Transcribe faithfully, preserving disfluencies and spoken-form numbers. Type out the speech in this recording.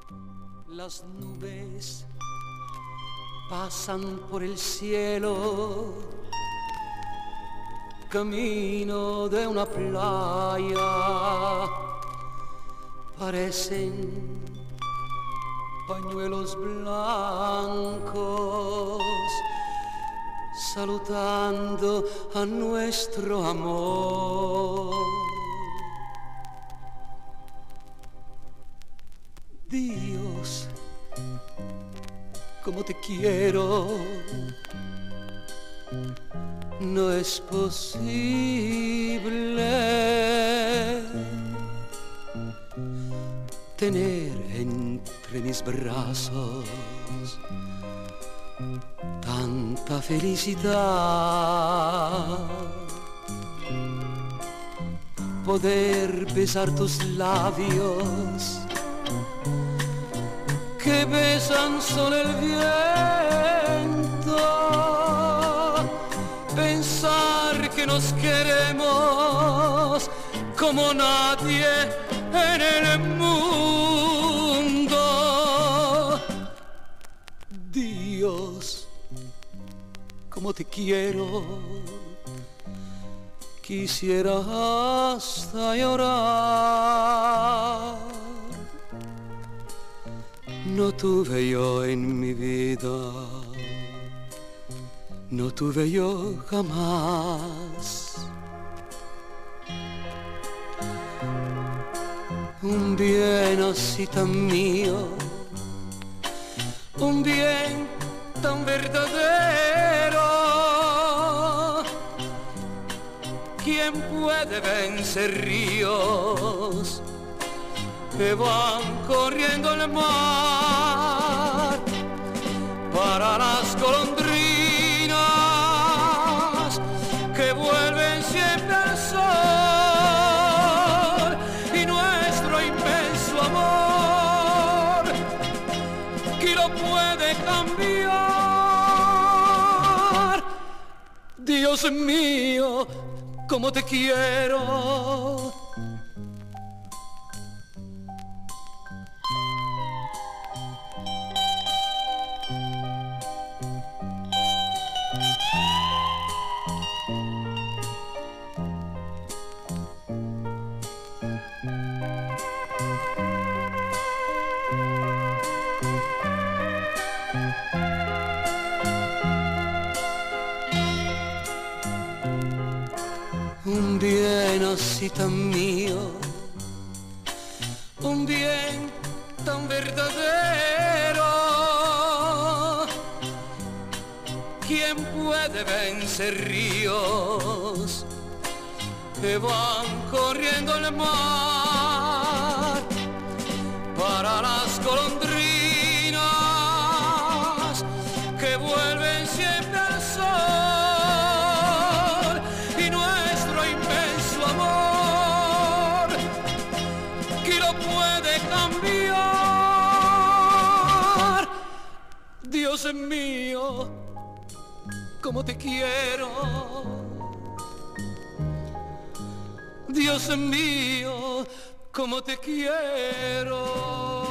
Las nubes pasan por el cielo, camino de una playa, parecen pañuelos blancos, saludando a nuestro amor. Dios, como te quiero, no es posible tener entre mis brazos tanta felicidad, poder besar tus labios que besan solo el viento, pensar que nos queremos como nadie en el mundo. Dios, como te quiero, quisiera hasta llorar. No tuve yo en mi vida, no tuve yo jamás un bien así tan mío, un bien tan verdadero. ¿Quién puede vencer ríos que van corriendo el mar? Para las golondrinas que vuelven siempre al sol, y nuestro inmenso amor, ¿quién lo puede cambiar? Dios mío, como te quiero. Un bien así tan mío, un bien tan verdadero. ¿Quién puede vencer ríos que van corriendo el mar? Para las golondrinas que vuelven siempre al sol, y nuestro inmenso amor, ¿quién lo puede cambiar? Dios mío, como te quiero. Dios mío, como te quiero.